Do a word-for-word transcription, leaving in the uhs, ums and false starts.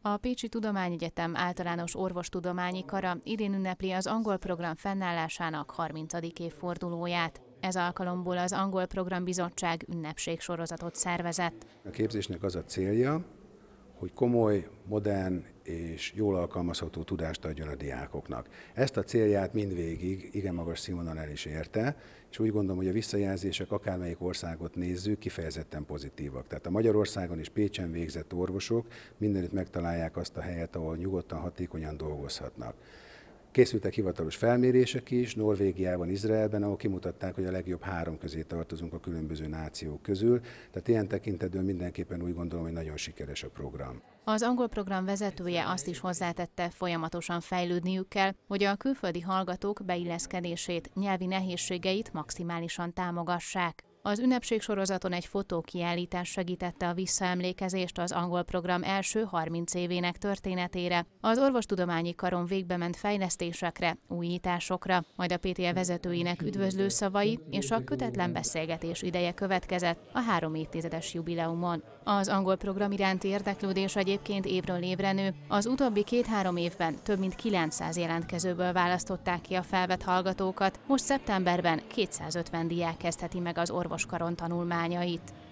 A Pécsi Tudományegyetem Általános Orvostudományi Kara idén ünnepli az angol program fennállásának harmincadik évfordulóját. Ez alkalomból az Angol Programbizottság ünnepségsorozatot szervezett. A képzésnek az a célja, hogy komoly, modern és jól alkalmazható tudást adjon a diákoknak. Ezt a célját mindvégig igen magas színvonalon el is érte, és úgy gondolom, hogy a visszajelzések, akármelyik országot nézzük, kifejezetten pozitívak. Tehát a Magyarországon és Pécsen végzett orvosok mindenütt megtalálják azt a helyet, ahol nyugodtan, hatékonyan dolgozhatnak. Készültek hivatalos felmérések is, Norvégiában, Izraelben, ahol kimutatták, hogy a legjobb három közé tartozunk a különböző nációk közül. Tehát ilyen tekintetben mindenképpen úgy gondolom, hogy nagyon sikeres a program. Az angol program vezetője azt is hozzátette, folyamatosan fejlődniük kell, hogy a külföldi hallgatók beilleszkedését, nyelvi nehézségeit maximálisan támogassák. Az ünnepségsorozaton egy fotókiállítás segítette a visszaemlékezést az angol program első harminc évének történetére, az orvostudományi karon végbement fejlesztésekre, újításokra, majd a pé té é vezetőinek üdvözlő szavai és a kötetlen beszélgetés ideje következett a három évtizedes jubileumon. Az angol program iránti érdeklődés egyébként évről évre nő. Az utóbbi két-három évben több mint kilencszáz jelentkezőből választották ki a felvett hallgatókat, most szeptemberben kétszázötven diák kezdheti meg az orvoskaron tanulmányait.